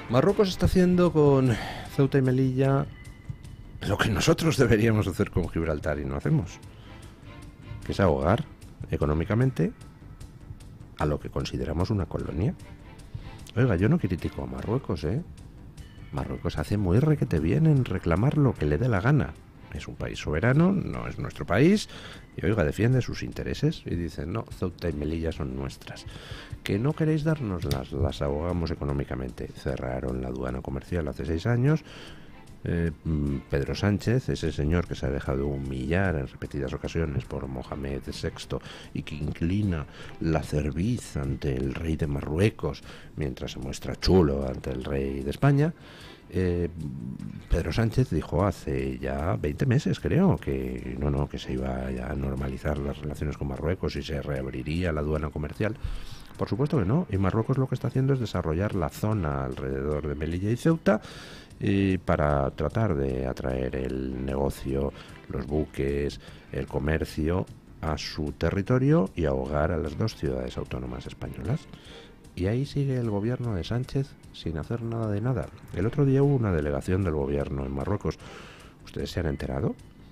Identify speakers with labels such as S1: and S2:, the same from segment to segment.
S1: Marruecos está haciendo con Ceuta y Melilla lo que nosotros deberíamos hacer con Gibraltar y no hacemos, que es ahogar económicamente a lo que consideramos una colonia. Oiga, yo no critico a Marruecos, ¿eh? Marruecos hace muy requete bien en reclamar lo que le dé la gana. Es un país soberano, no es nuestro país, y oiga, defiende sus intereses y dice, no, Ceuta y Melilla son nuestras. Que no queréis dárnoslas, las ahogamos económicamente. Cerraron la aduana comercial hace 6 años. Pedro Sánchez, ese señor que se ha dejado humillar en repetidas ocasiones por Mohamed VI y que inclina la cerviz ante el rey de Marruecos mientras se muestra chulo ante el rey de España. Pedro Sánchez dijo hace ya 20 meses, creo, que que se iba a normalizar las relaciones con Marruecos y se reabriría la aduana comercial. Por supuesto que no, y Marruecos lo que está haciendo es desarrollar la zona alrededor de Melilla y Ceuta para tratar de atraer el negocio, los buques, el comercio a su territorio y ahogar a las dos ciudades autónomas españolas. Y ahí sigue el gobierno de Sánchez sin hacer nada de nada. El otro día hubo una delegación del gobierno en Marruecos. ¿Ustedes se han enterado?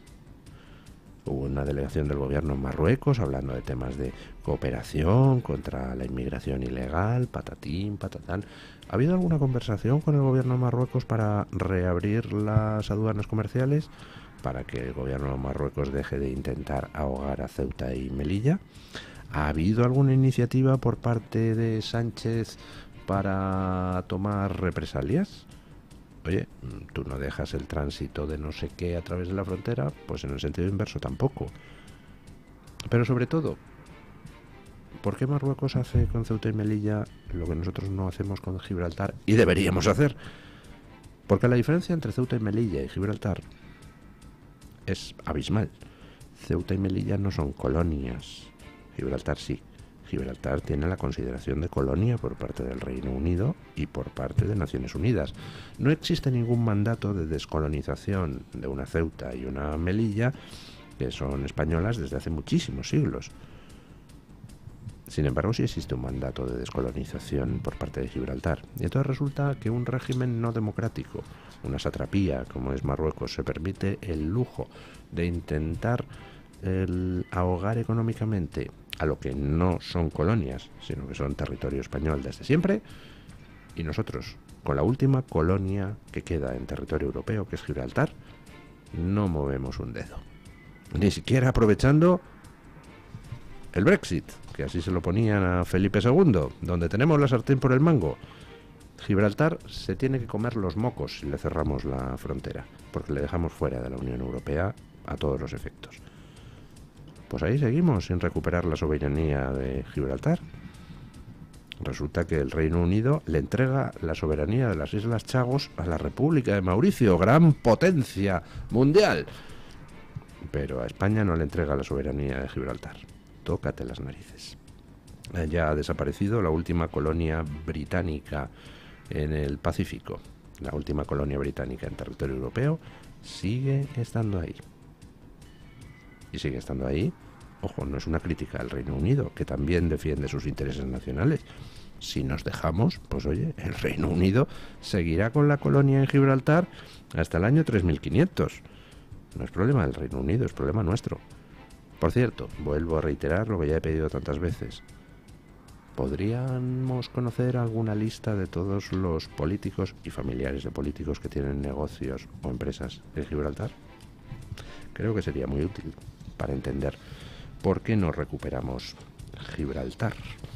S1: Hubo una delegación del gobierno en Marruecos hablando de temas de cooperación contra la inmigración ilegal, patatín, patatán. ¿Ha habido alguna conversación con el gobierno de Marruecos para reabrir las aduanas comerciales? ¿Para que el gobierno de Marruecos deje de intentar ahogar a Ceuta y Melilla? ¿Ha habido alguna iniciativa por parte de Sánchez para tomar represalias? Oye, tú no dejas el tránsito de no sé qué a través de la frontera, pues en el sentido inverso tampoco. Pero sobre todo, ¿por qué Marruecos hace con Ceuta y Melilla lo que nosotros no hacemos con Gibraltar y deberíamos hacer? Porque la diferencia entre Ceuta y Melilla y Gibraltar es abismal. Ceuta y Melilla no son colonias, Gibraltar sí. Gibraltar tiene la consideración de colonia por parte del Reino Unido y por parte de Naciones Unidas. No existe ningún mandato de descolonización de una Ceuta y una Melilla, que son españolas desde hace muchísimos siglos. Sin embargo, sí existe un mandato de descolonización por parte de Gibraltar. Y entonces resulta que un régimen no democrático, una satrapía como es Marruecos, se permite el lujo de intentar ahogar económicamente a lo que no son colonias, sino que son territorio español desde siempre, y nosotros, con la última colonia que queda en territorio europeo, que es Gibraltar, no movemos un dedo. Ni siquiera aprovechando el Brexit, que así se lo ponían a Felipe II, donde tenemos la sartén por el mango. Gibraltar se tiene que comer los mocos si le cerramos la frontera, porque le dejamos fuera de la Unión Europea a todos los efectos. Pues ahí seguimos sin recuperar la soberanía de Gibraltar. Resulta que el Reino Unido le entrega la soberanía de las Islas Chagos a la República de Mauricio, gran potencia mundial. Pero a España no le entrega la soberanía de Gibraltar. Tócate las narices. Ya ha desaparecido la última colonia británica en el Pacífico. La última colonia británica en territorio europeo sigue estando ahí. Y sigue estando ahí. Ojo, no es una crítica al Reino Unido, que también defiende sus intereses nacionales. Si nos dejamos, pues oye, el Reino Unido seguirá con la colonia en Gibraltar hasta el año 3500. No es problema del Reino Unido, es problema nuestro. Por cierto, vuelvo a reiterar lo que ya he pedido tantas veces. ¿Podríamos conocer alguna lista de todos los políticos y familiares de políticos que tienen negocios o empresas en Gibraltar? Creo que sería muy útil para entender por qué no recuperamos Gibraltar.